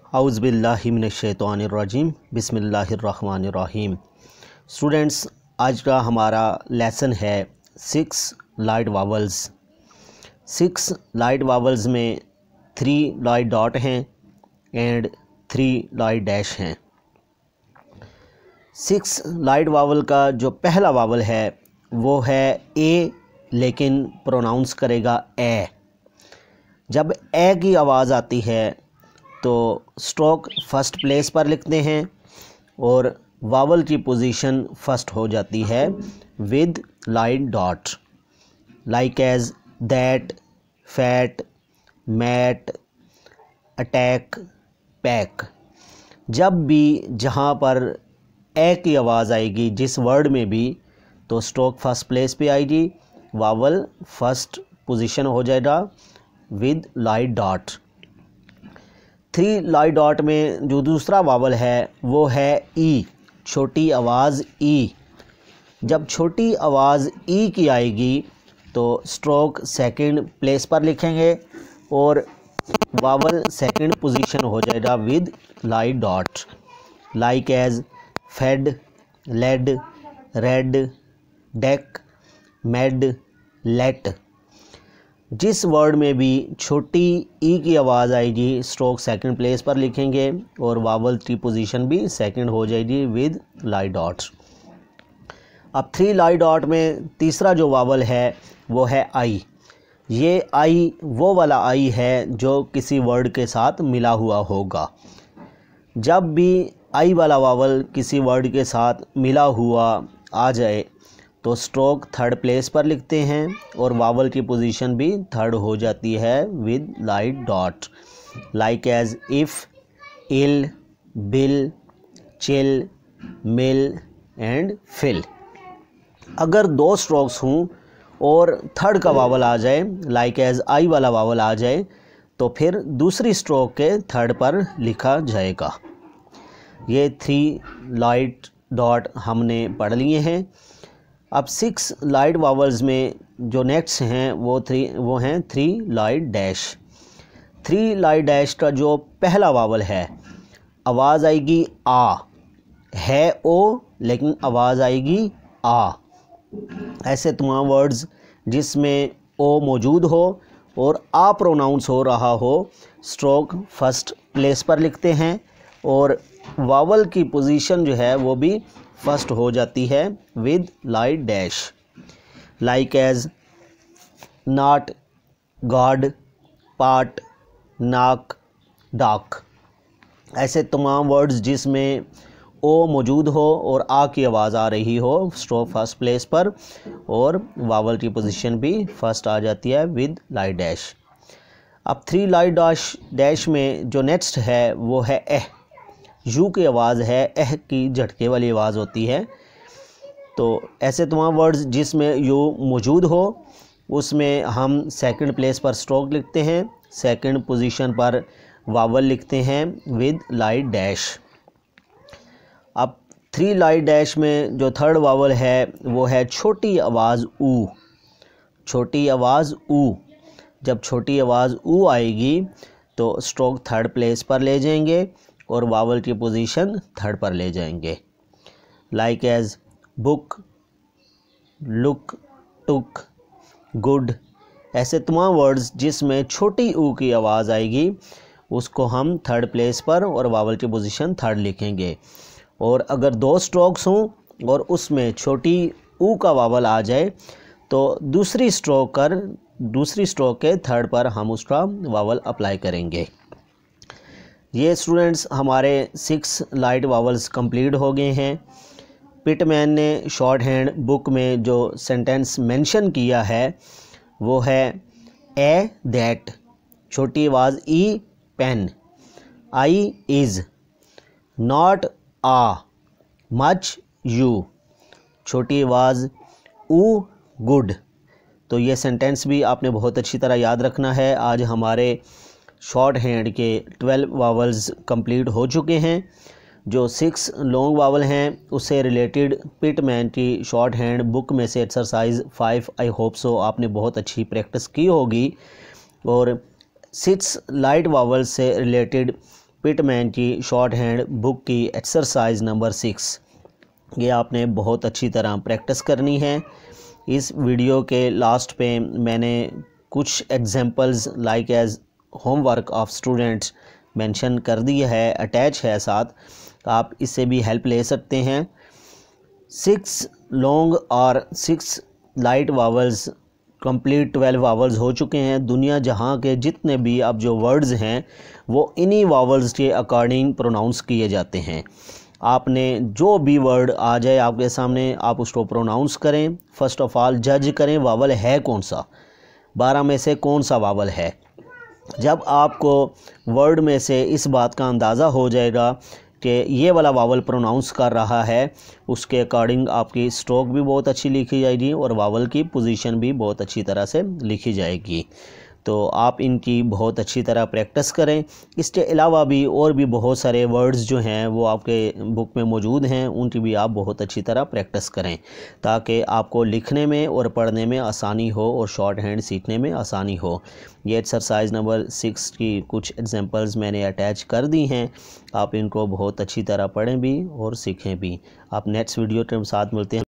औज़ुबिल्लाहि मिनश्शैतानिर्रजीम बिस्मिल्लाहिर्रहमानिर्रहीम। स्टूडेंट्स, आज का हमारा लेसन है 6 लाइट वावल्स। 6 लाइट वावल्स में 3 लाइट डॉट हैं एंड 3 लाइट डैश हैं। 6 लाइट वावल का जो पहला वावल है वो है ए, लेकिन प्रोनाउंस करेगा ए। जब ए की आवाज़ आती है तो स्ट्रोक फर्स्ट प्लेस पर लिखते हैं और वावल की पोजीशन फर्स्ट हो जाती है with light dot, like as that, fat, mat, attack, pack. जब भी जहाँ पर ए की आवाज़ आएगी जिस वर्ड में भी, तो स्ट्रोक फर्स्ट प्लेस पे आएगी, वावल फर्स्ट पोजीशन हो जाएगा with light dot. 3 light dot में जो दूसरा वावल है वो है ई, छोटी आवाज़ ई। जब छोटी आवाज़ ई की आएगी तो स्ट्रोक सेकंड प्लेस पर लिखेंगे और वावल सेकंड पोजीशन हो जाएगा with light dot, like as fed, led, red, deck, made, let. जिस वर्ड में भी छोटी ई की आवाज़ आएगी स्ट्रोक सेकंड प्लेस पर लिखेंगे और वावल की पोजीशन भी सेकंड हो जाएगी विद लाइट डॉट। अब 3 लाइट डॉट में तीसरा जो वावल है वो है आई। ये आई वो वाला आई है जो किसी वर्ड के साथ मिला हुआ होगा। जब भी आई वाला वावल किसी वर्ड के साथ मिला हुआ आ जाए तो स्ट्रोक थर्ड प्लेस पर लिखते हैं और वावल की पोजीशन भी थर्ड हो जाती है with light dot, like as if, ill, bill, chill, mill and fill. अगर 2 स्ट्रोक्स हों और थर्ड का वावल आ जाए, लाइक एज आई वाला वावल आ जाए, तो फिर दूसरी स्ट्रोक के थर्ड पर लिखा जाएगा। ये 3 लाइट डॉट हमने पढ़ लिए हैं। अब 6 लाइट वावल्स में जो नेक्स्ट हैं वो हैं 3 लाइट डैश। 3 लाइट डैश का जो पहला वावल है आवाज़ आएगी आ, है ओ लेकिन आवाज़ आएगी आ। ऐसे तमाम वर्ड्स जिसमें ओ मौजूद हो और आ प्रोनाउंस हो रहा हो स्ट्रोक फर्स्ट प्लेस पर लिखते हैं और वावल की पोजीशन जो है वो भी फर्स्ट हो जाती है with light dash, like as not, god, part, नाक, डाक। ऐसे तमाम वर्ड्स जिसमें ओ मौजूद हो और आ की आवाज़ आ रही हो स्ट्रोक फर्स्ट प्लेस पर और वावल की पोजीशन भी फर्स्ट आ जाती है विद लाइट डैश। अब 3 लाइट डैश में जो नेक्स्ट है वो है एह। यू की आवाज़ है, एह की झटके वाली आवाज़ होती है। तो ऐसे तमाम वर्ड्स जिसमें यू मौजूद हो उसमें हम सेकंड प्लेस पर स्ट्रोक लिखते हैं, सेकंड पोजीशन पर वावल लिखते हैं विद लाइट डैश। अब 3 लाइट डैश में जो थर्ड वावल है वो है छोटी आवाज़ ऊ। छोटी आवाज़ ऊ, जब छोटी आवाज़ ऊ आएगी तो स्ट्रोक थर्ड प्लेस पर ले जाएंगे और वावल की पोजीशन थर्ड पर ले जाएंगे, like as book, look, took, good. ऐसे तमाम वर्ड्स जिसमें छोटी ऊ की आवाज़ आएगी उसको हम थर्ड प्लेस पर और वावल की पोजीशन थर्ड लिखेंगे। और अगर 2 स्ट्रोक्स हों और उसमें छोटी ऊ का वावल आ जाए तो दूसरी स्ट्रोक के थर्ड पर हम उसका वावल अप्लाई करेंगे। ये स्टूडेंट्स हमारे 6 लाइट वावल्स कंप्लीट हो गए हैं। पिटमैन ने शॉर्ट हैंड बुक में जो सेंटेंस मेंशन किया है वो है ए दैट, छोटी आवाज़ ई, पेन, आई इज़, नॉट आ, मच, यू, छोटी आवाज़ ऊ, गुड। तो ये सेंटेंस भी आपने बहुत अच्छी तरह याद रखना है। आज हमारे शॉर्ट हैंड के 12 वावल्स कंप्लीट हो चुके हैं। जो 6 लॉन्ग वावल हैं उससे रिलेटेड पिटमैन की शॉर्ट हैंड बुक में से एक्सरसाइज 5 आई होप सो आपने बहुत अच्छी प्रैक्टिस की होगी। और 6 लाइट वावल्स से रिलेटेड पिटमैन की शॉर्ट हैंड बुक की एक्सरसाइज नंबर 6। ये आपने बहुत अच्छी तरह प्रैक्टिस करनी है। इस वीडियो के लास्ट पे मैंने कुछ examples like as homework of students mention कर दिया है, अटैच है साथ, आप इससे भी हेल्प ले सकते हैं। 6 लॉन्ग और 6 लाइट वावल्स कंप्लीट 12 वावल्स हो चुके हैं। दुनिया जहां के जितने भी अब जो वर्ड्स हैं वो इन्हीं वावल्स के अकॉर्डिंग प्रोनाउंस किए जाते हैं। आपने जो भी वर्ड आ जाए आपके सामने आप उसको प्रोनाउंस करें। फर्स्ट ऑफ ऑल जज करें वावल है कौन सा, 12 में से कौन सा वावल है। जब आपको वर्ड में से इस बात का अंदाज़ा हो जाएगा कि ये वाला वावल प्रोनाउंस कर रहा है, उसके अकॉर्डिंग आपकी स्ट्रोक भी बहुत अच्छी लिखी जाएगी और वावल की पोजीशन भी बहुत अच्छी तरह से लिखी जाएगी। तो आप इनकी बहुत अच्छी तरह प्रैक्टिस करें। इसके अलावा भी और भी बहुत सारे वर्ड्स जो हैं वो आपके बुक में मौजूद हैं, उनकी भी आप बहुत अच्छी तरह प्रैक्टिस करें ताकि आपको लिखने में और पढ़ने में आसानी हो और शॉर्ट हैंड सीखने में आसानी हो। ये एक्सरसाइज नंबर 6 की कुछ एग्जांपल्स मैंने अटैच कर दी हैं, आप इनको बहुत अच्छी तरह पढ़ें भी और सीखें भी। आप नेक्स्ट वीडियो के साथ मिलते हैं।